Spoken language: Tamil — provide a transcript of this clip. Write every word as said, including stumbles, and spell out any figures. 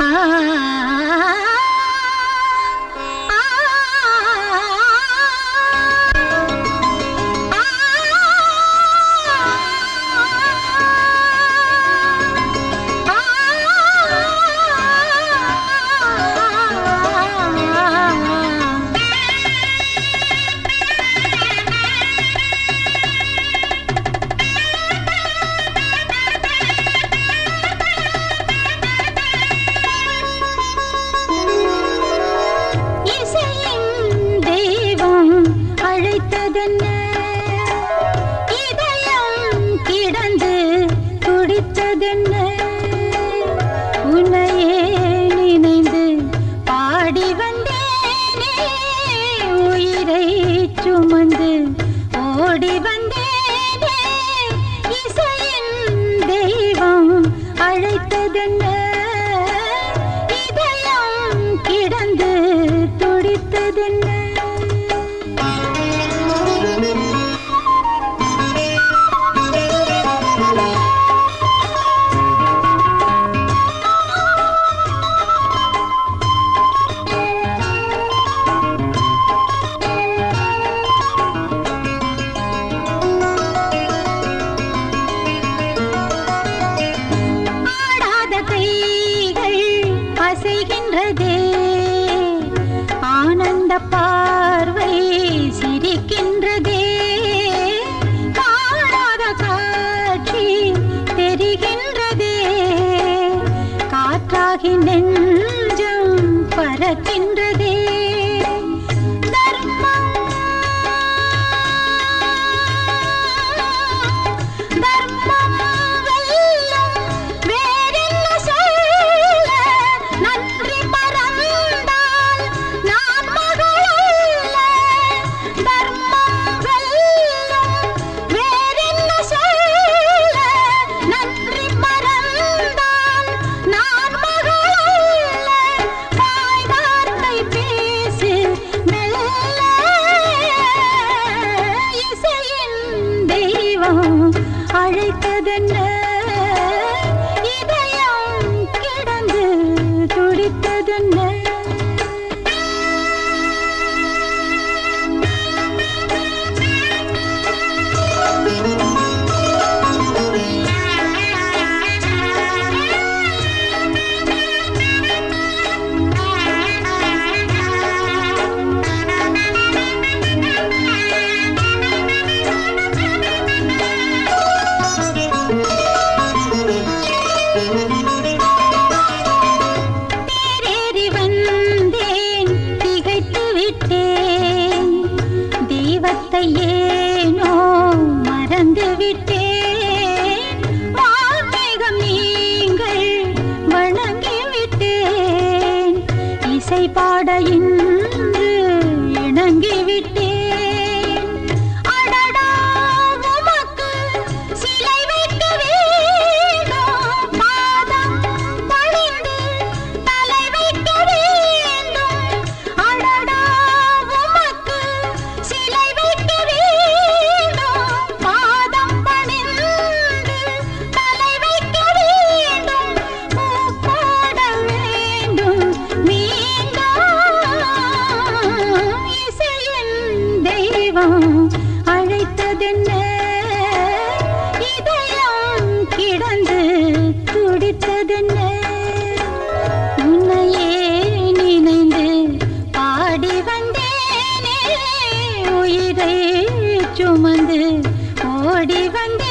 ஆனந்த பார்வை சிரிக்கின்றதே, காணாத காட்சி தெரிகின்றதே, காற்றாகி நெஞ்சம் பறக்கின்றதே. அழைத்ததென்ன இதயம் கிடந்து துடித்ததென்ன. ஏனோ மறந்து விட்டேன், வான்மேகம் நீங்கள் வணங்கி விட்டேன், இசை பாட இன்று இணங்கி விட்டேன். அடடா உமக்கு சிலை வைக்க வேண்டும், பாதம் பணிந்து தலை வைக்க வேண்டும். அடடா உமக்கு சிலை அழைத்ததென்ன இதயம் கிடந்து துடித்ததென்ன. உன்னையே நினைந்து பாடி வந்தேனே, உயிரை சுமந்து ஓடி வந்தேன்.